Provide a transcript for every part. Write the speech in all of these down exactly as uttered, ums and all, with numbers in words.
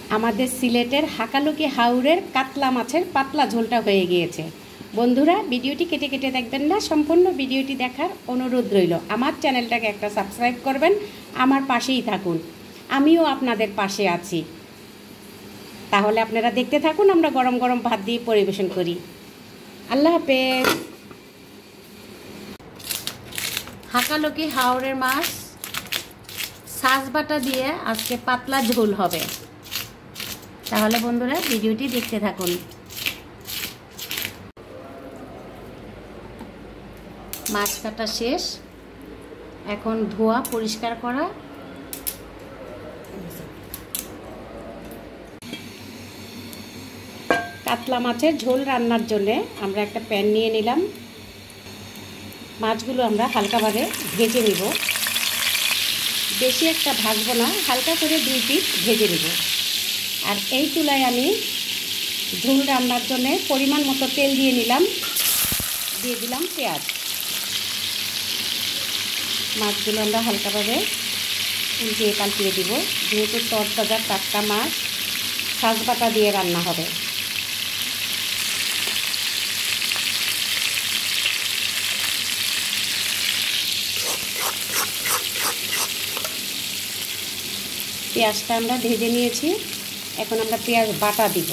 আমাদের সিলেটের হাকালুকি হাওরের কাতলা মাছের পাতলা ঝোলটা হয়ে গিয়েছে। বন্ধুরা, ভিডিওটি কেটে কেটে দেখবেন না, সম্পূর্ণ ভিডিওটি দেখার অনুরোধ রইল। আমার চ্যানেলটাকে একটা সাবস্ক্রাইব করবেন, আমার পাশেই থাকুন, আমিও আপনাদের পাশে আছি। তাহলে আপনারা দেখতে থাকুন, আমরা গরম গরম ভাত দিয়ে পরিবেশন করি। আল্লাহ হাফেজ। হাকালুকি হাওরের মাছ সাজ বাটা দিয়ে আজকে পাতলা ঝোল হবে। তাহলে বন্ধুরা ভিডিওটি দেখতে থাকুন। মাছ কাটা শেষ, এখন ধোয়া পরিষ্কার করা। কাতলা মাছের ঝোল রান্নার জন্যে আমরা একটা প্যান নিয়ে নিলাম। মাছগুলো আমরা হালকাভাবে ভেজে নিব, বেশি একটা ভাজবো না, হালকা করে দুই পিস ভেজে নিব। আর এই চুলায় আমি ঝোল রান্নার জন্যে পরিমাণ মতো তেল দিয়ে নিলাম, দিয়ে দিলাম পেঁয়াজ। মাছগুলো আমরা হালকাভাবে উল্টিয়ে পাল্টিয়ে দিব, যেহেতু তরতাজা টাটকা মাছ সাজ বাটা দিয়ে রান্না হবে। পেঁয়াজটা আমরা ভেজে নিয়েছি, এখন আমরা পেঁয়াজ বাটা দিব।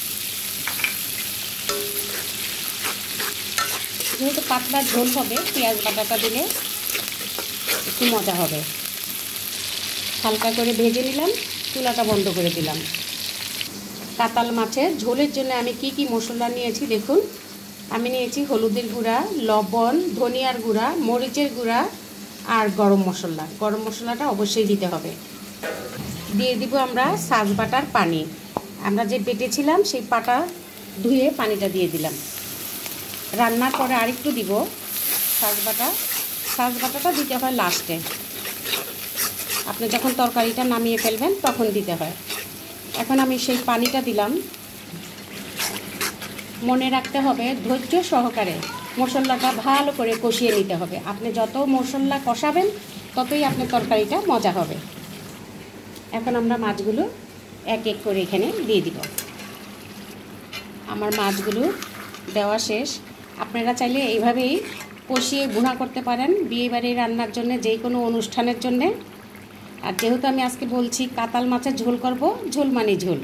যেহেতু পাতলা ঝোল হবে, পেঁয়াজ বাটাটা দিলে একটু মজা হবে। হালকা করে ভেজে নিলাম, চুলাটা বন্ধ করে দিলাম। কাতাল মাছের ঝোলের জন্য আমি কি কি মশলা নিয়েছি দেখুন। আমি নিয়েছি হলুদের গুঁড়া, লবণ, ধনিয়ার গুঁড়া, মরিচের গুঁড়া আর গরম মশলা। গরম মশলাটা অবশ্যই দিতে হবে। দিয়ে দিব আমরা সাজ বাটার পানি। আমরা যে বেটেছিলাম সেই পাটা ধুয়ে পানিটা দিয়ে দিলাম। রান্নার পরে আরেকটু দিব সাজ বাটা। সাজ বাটাটা দিতে হয় লাস্টে, আপনি যখন তরকারিটা নামিয়ে ফেলবেন তখন দিতে হয়। এখন আমি সেই পানিটা দিলাম। মনে রাখতে হবে ধৈর্য সহকারে মশলাটা ভালো করে কষিয়ে নিতে হবে। আপনি যত মশলা কষাবেন ততই আপনার তরকারিটা মজা হবে। এখন আমরা মাছগুলো এক এক করে এখানে দিয়ে দিব। আমার মাছগুলো দেওয়া শেষ। আপনারা চাইলে এইভাবেই কষিয়ে ভুনা করতে পারেন বিয়েবাড়ির রান্নার জন্য, যে কোনো অনুষ্ঠানের জন্যে। আর যেহেতু আমি আজকে বলছি কাতাল মাছের ঝোল করব, ঝোল মানে ঝোল।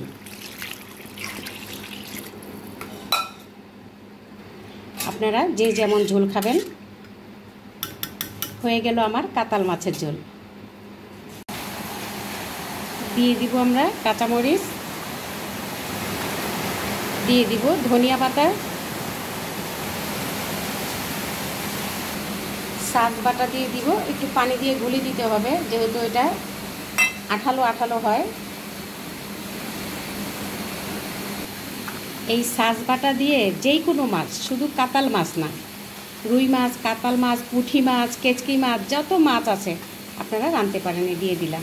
আপনারা যে যেমন ঝোল খাবেন। হয়ে গেল আমার কাতাল মাছের ঝোল। দিয়ে দিব আমরা কাঁচামরিচ, দিয়ে দিব ধনিয়া পাতা, সাজ বাটা দিয়ে দিব। একটু পানি দিয়ে গুলি দিতে হবে, যেহেতু এটা আঠালো আঠালো হয়। এই সাজ বাটা দিয়ে যেই কোনো মাছ, শুধু কাতাল মাছ না, রুই মাছ, কাতাল মাছ, পুঁটি মাছ, কেচকি মাছ, যত মাছ আছে আপনারা রাঁধতে পারেন। দিয়ে দিলাম।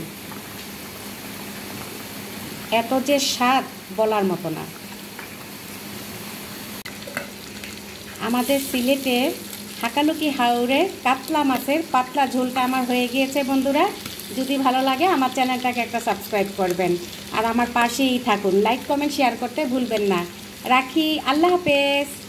এত যে স্বাদ বলার মতো না। আমাদের সিলেটের হাকালুকি হাওরে কাতলা মাছের পাতলা ঝোলটা আমার হয়ে গিয়েছে। বন্ধুরা, যদি ভালো লাগে আমার চ্যানেলটাকে একটা সাবস্ক্রাইব করবেন, আর আমার পাশেই থাকুন। লাইক কমেন্ট শেয়ার করতে ভুলবেন না। রাখি। আল্লাহ হাফেজ।